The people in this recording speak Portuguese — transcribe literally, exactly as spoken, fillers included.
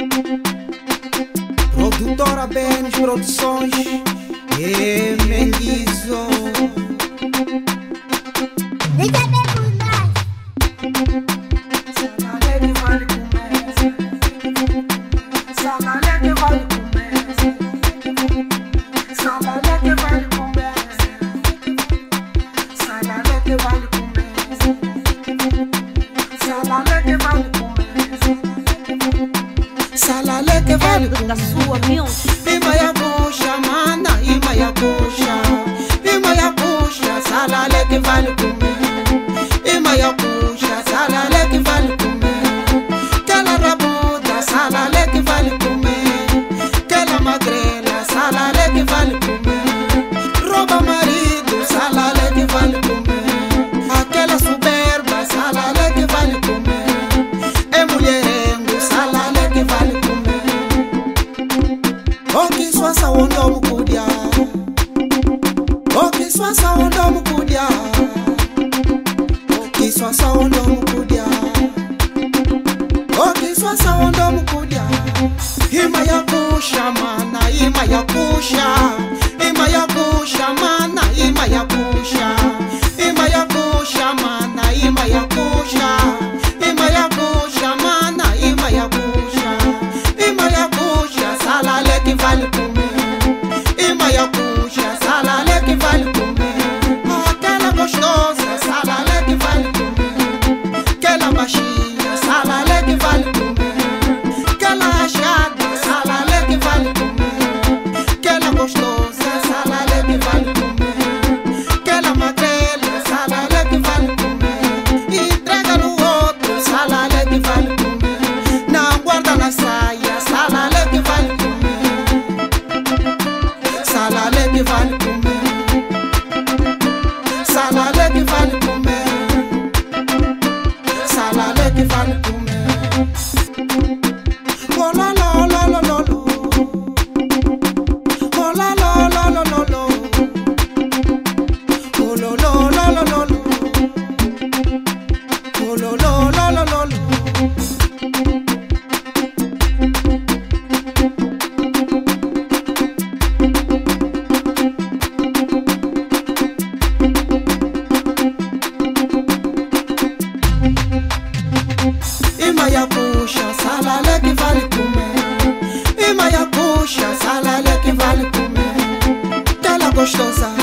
Produtora Benes Produções e Menguizo. Deixa ver por nós. Salalé que vale começa. Salalé que vale começa. Salalé que vale começa. Salalé que vale começa. Salalé que vale começa. Salalé que vale da sua mente. Ima ya puxa, mana, ima ya puxa. Ima ya puxa, salalé que vale comer. Ima ya puxa, salalé que vale comer. Aquela rabuda, salalé que vale comer. Aquela magrela, salalé que vale comer. Rouba marido, salalé que vale comer. Aquela soberba, salalé que vale comer. É mulherengo, salalé que vale comer. Oki swasa wondo mukudia. Oki swasa wondo mukudia. Oki swasa wondo mukudia. Oki swasa wondo mukudia. Ima ya kusha mana, ima ya kusha. Ima ya kusha mana, ima ya kusha. Ima ya kusha mana, ima ya kusha. Ima ya kusha mana, ima ya kusha. Ima ya kusha, salalé que vale comer. Ima ya kusha, salalé que vale comer. Aquela gostosa, salalé que vale comer. Aquela baixinha, salalé que vale comer. Aquela achada, salalé que vale comer. Aquela gostosa, salalé que vale comer. Aquela magrela, salalé que vale comer. Entrega no outro, salalé que vale comer. Não guarda na saia, salalé que vale comer. Salalé que vale comer. Salalé que vale comer. Salalé que vale comer. Oh la la la la la la. Oh la la la la la la. Oh la la la la la la. Oh la la la la la la. Ima ya puxa, salalé que vale comer. Ima ya puxa, salalé que vale comer. Aquela gostosa,